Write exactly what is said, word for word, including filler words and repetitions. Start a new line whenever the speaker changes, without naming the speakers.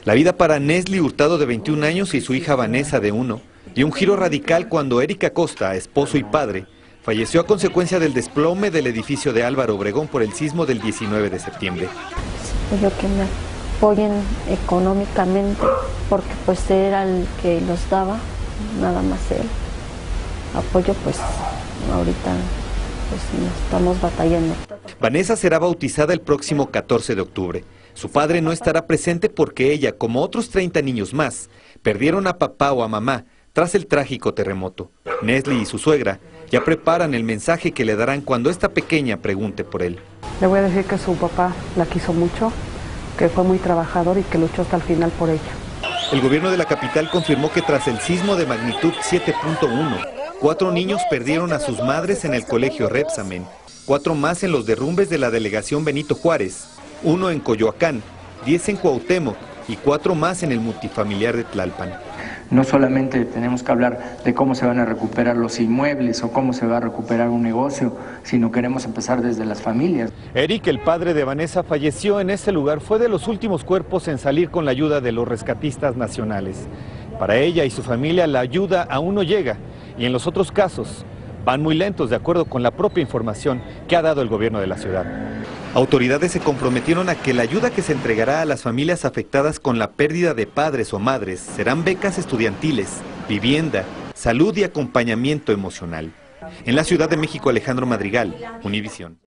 La vida para Nesli Hurtado, de veintiún años, y su hija Vanessa, de uno, dio un giro radical cuando Eric Acosta, esposo y padre, falleció a consecuencia del desplome del edificio de Álvaro Obregón por el sismo del diecinueve de septiembre.
Yo que me apoyen económicamente, porque pues era el que los daba, nada más él. Apoyo pues ahorita pues estamos batallando.
Vanessa será bautizada el próximo catorce de octubre. Su padre no estará presente porque ella, como otros treinta niños más, perdieron a papá o a mamá tras el trágico terremoto. Nesli y su suegra ya preparan el mensaje que le darán cuando esta pequeña pregunte por él.
Le voy a decir que su papá la quiso mucho, que fue muy trabajador y que luchó hasta el final por ella.
El gobierno de la capital confirmó que tras el sismo de magnitud siete punto uno, cuatro niños perdieron a sus madres en el colegio Repsamen, cuatro más en los derrumbes de la delegación Benito Juárez, uno en Coyoacán, diez en Cuauhtémoc y cuatro más en el multifamiliar de Tlalpan.
No solamente tenemos que hablar de cómo se van a recuperar los inmuebles o cómo se va a recuperar un negocio, sino queremos empezar desde las familias.
Eric, el padre de Vanessa, falleció en este lugar. Fue de los últimos cuerpos en salir con la ayuda de los rescatistas nacionales. Para ella y su familia la ayuda aún no llega, y en los otros casos van muy lentos, de acuerdo con la propia información que ha dado el gobierno de la ciudad. Autoridades se comprometieron a que la ayuda que se entregará a las familias afectadas con la pérdida de padres o madres serán becas estudiantiles, vivienda, salud y acompañamiento emocional. En la Ciudad de México, Alejandro Madrigal, Univisión.